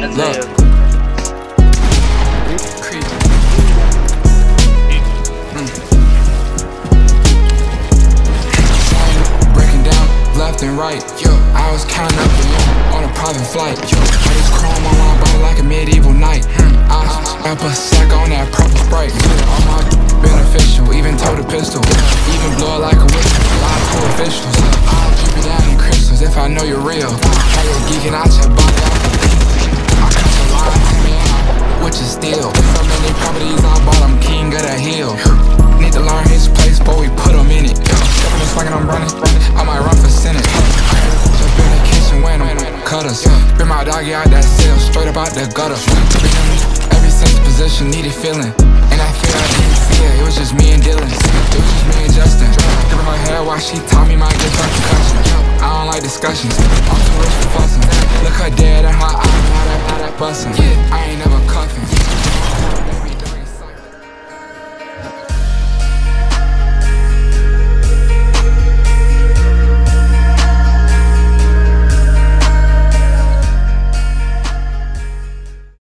Look. Crete. Breaking down left and right. I was counting up on a private flight. I just chrome on my body like a medieval knight. I put a sack on that purple Sprite. All my beneficial, even told a pistol. Even blow it like a whistle. Lie to officials. I'll keep it down in crystals if I know you're real. How you're geeking out your body. I cut your line to me out, which is still. So many properties I bought, I'm king of the hill. Need to learn his place before we put him in it. Steppin' this like I'm running, I might run for Senate. Jump in the kitchen when I'm cutters. Bring my doggy out that cell, straight up out the gutter. Every sense position needed feeling, and I feel I didn't see it. It was just me and Dylan. It was just me and Justin. Give her hair while she taught me my gift for concussion. I don't like discussions, I'm too rich for fussing. Look her dead and her eye, how that bustin'.